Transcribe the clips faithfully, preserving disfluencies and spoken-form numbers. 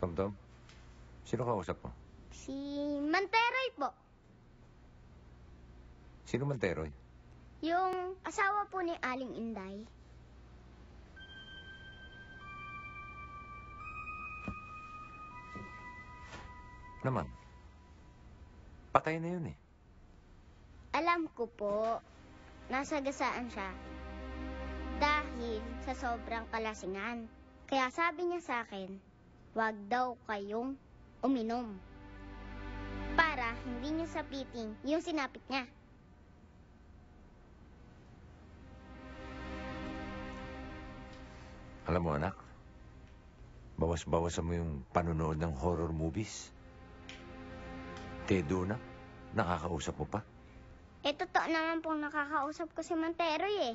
Tom-Tom, sino kausap mo? Si Manteroy po. Sino Manteroy? Yung asawa po ni Aling Inday. Naman. Patay na yun eh. Alam ko po, nasagasaan siya. Dahil sa sobrang kalasingan. Kaya sabi niya sa akin, wag daw kayong uminom. Para hindi niyo sapitin yung sinapit niya. Alam mo anak, bawas-bawasan mo yung panonood ng horror movies. Tedo na, nakakausap mo pa. Eh, totoo naman pong nakakausap ko si Manteroy eh.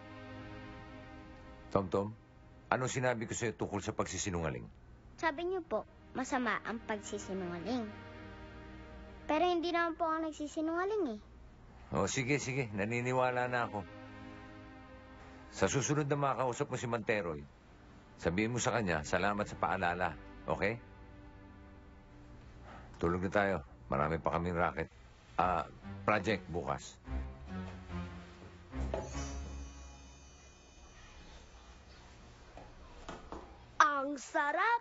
Tom-Tom, anong sinabi ko sa'yo tungkol sa pagsisinungaling? Sabi niyo po, masama ang pagsisinungaling. Pero hindi naman po ako nagsisinungaling eh. O sige, sige, naniniwala na ako. Sa susunod na makakausap mo si Manteroy, sabihin mo sa kanya, salamat sa paalala, okay? Tulog na tayo. Marami pa kaming racket. Ah, project bukas. Ang sarap!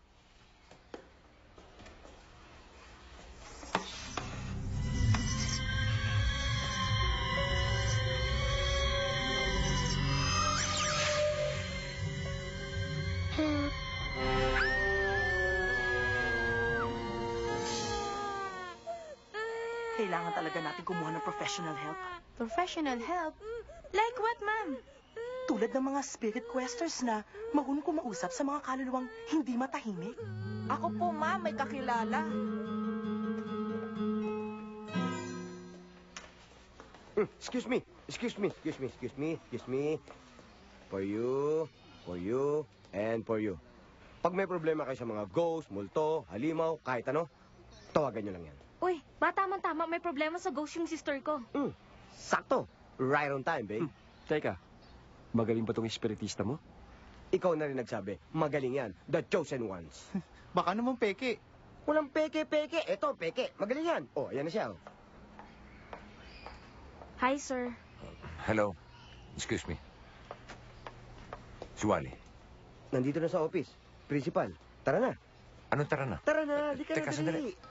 Kailangan talaga natin kumuha ng professional help. Professional help? Like what, ma'am? Tulad ng mga spirit questers na marunong kumausap sa mga kaluluwang hindi matahimik. Ako po, ma'am, may kakilala. Mm, excuse me, excuse me, excuse me, excuse me, excuse me. For you, for you, and for you. Pag may problema kayo sa mga ghost, multo, halimaw, kahit ano, tawagan nyo lang yan. Uy, bata-tama, may problema sa ghost yung sister ko. Mm, sakto. Right on time, babe. Hmm. Teka, magaling ba tong espiritista mo? Ikaw na rin nagsabi, magaling yan. The chosen ones. Baka naman peke. Walang peke-peke. Eto, peke. Magaling yan. Oh, ayan na siya. Oh. Hi, sir. Hello. Excuse me. Si Wally. Nandito na sa office. Principal. Tara na. Anong tara na? Tara na. Di ka Teka, na sandali. dali.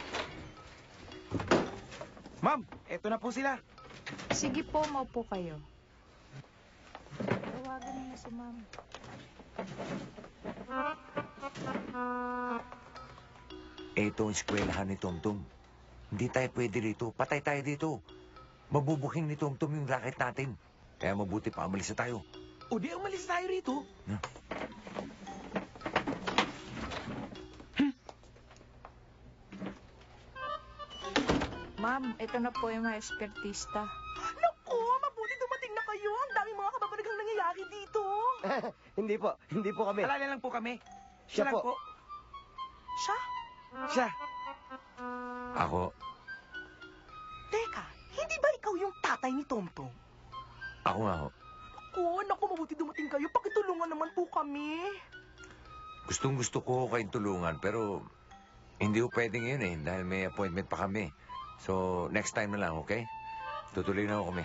Ma'am, eto na po sila. Sige po, maupo kayo. Tawagan niyo na si ma'am. Ito ang eskwelahan ni Tom-Tom. Hindi tayo pwede rito. Patay tayo dito. Mabubuking ni Tom-Tom yung racket natin. Kaya mabuti pa umalis na tayo. O di umalis tayo rito. Na? Ma'am, ito na po yung mga espiritista. Naku, mabuti dumating na kayo. Ang daming mga kababalagang nangyayari dito. Hindi po. Hindi po kami. Alala lang po kami. Siya lang po. Siya? Siya. Ako, Teka, hindi ba ikaw yung tatay ni Tomtom? ako nga ho. Naku, naku, mabuti dumating kayo. Pakitulungan naman po kami. Gustong gusto ko kayong tulungan, pero hindi ko pwede ngayon eh, dahil may appointment pa kami. So, next time na lang, okay? Tutuloy na ako kami.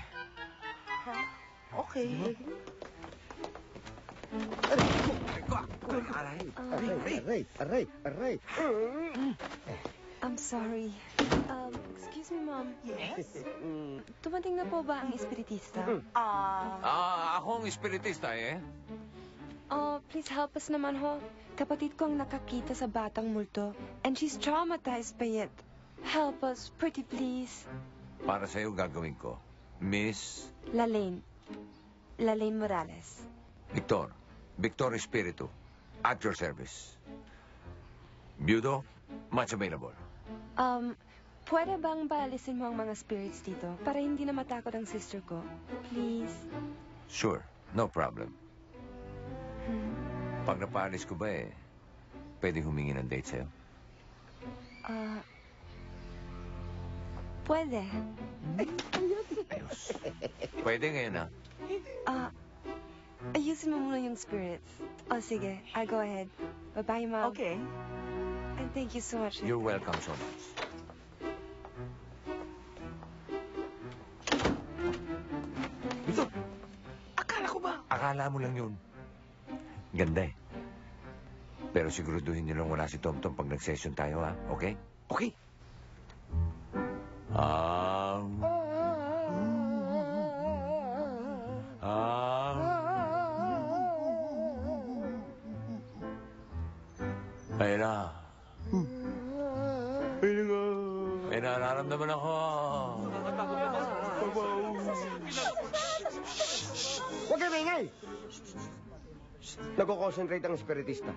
Okay. Aray, aray, aray, aray. I'm sorry. Um, excuse me, Mom. Yes? Mm, Dumating na po ba ang espiritista? Ah, Ah, ako ang espiritista eh. Oh, please help us naman ho. Kapatid ko ang nakakita sa batang multo, and she's traumatized by it. Help us, pretty please. Para sa'yo gagawin ko. Miss Lalaine. Lalaine Morales. Victor. Victor Espiritu. At your service. Budo, much available. Um, pwede bang paalisin mo ang mga spirits dito para hindi na matakot ang sister ko? Please. Sure, no problem. Hmm. Pag napaalis ko ba eh, pwede humingi ng date sa'yo? Ah, pwede. Ayos. Pwede ngayon ah. Ah, ayusin mo muna yung spirits. O sige, I'll go ahead. Bye-bye, Mom. Okay. And thank you so much. You're welcome so much. Ito, akala ko ba? Akala mo lang yun. Ganda eh. Pero siguraduhin niyo lang wala si Tom Tom pag nag-session tayo, ha? Okay? Okay. Um... Um... Ayun na. Ayun nga. May nararamdaman ako. Huwag kayo maingay! Nagko-concentrate ang spiritista.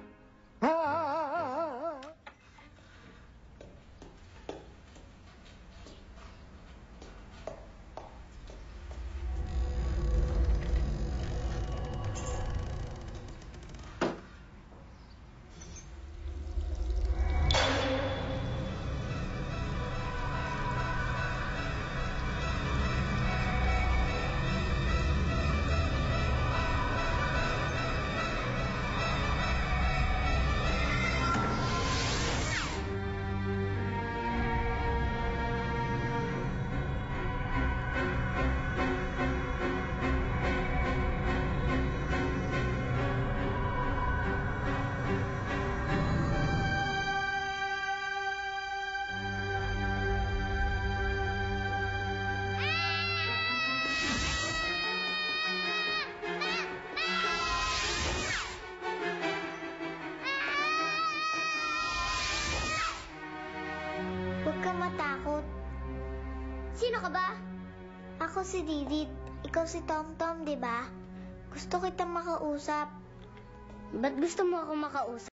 Huwag kang matakot. Sino ka ba? Ako si Didit. Ikaw si Tom Tom, di ba? Gusto kitang makausap. Ba't gusto mo ako makausap?